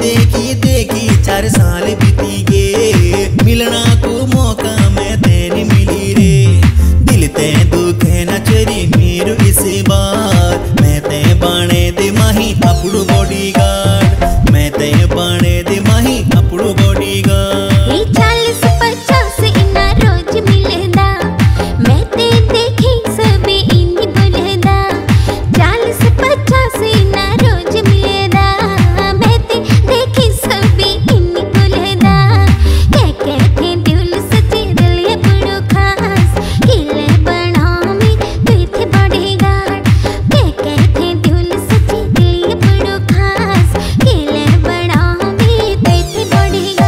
देखी देखी 4 साल बीती गे, मिलना को मौका मैं तेरी मिली रे। दिल ते दुख है न चरी मेरो इस बार, मैं ते बाणे दे माही अपड़ू बॉडीगार्ड, मैं ते बाणे दे माही अपड़ू बॉडीगार्ड। 40-50 इना रोज मिलदा, मैं ते देखी सबे इनी बोलदा। 40-50 इना रोज मिलदा, मैं ते देखी सबे इनी बोलदा। कहते दिल सच्चे दिल ये बड़ो खास, किले बनामी तू थे बॉडीगार्ड। कहते दिल सच्चे दिल ये बड़ो खास, किले बनामी तू थे बॉडीगार्ड।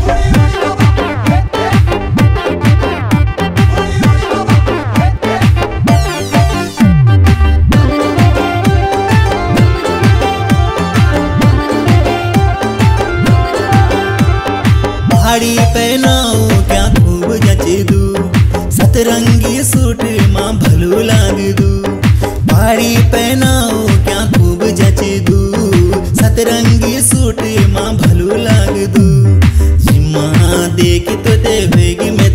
साड़ी पहनाओ क्या खूब जचे दू, सतरंगी सूट माँ भलो लाग दू। साड़ी पहनाओ क्या खूब जचे दू, सतरंगी सूट माँ भलो लाग दू। जिम्मा देख तो ते होगी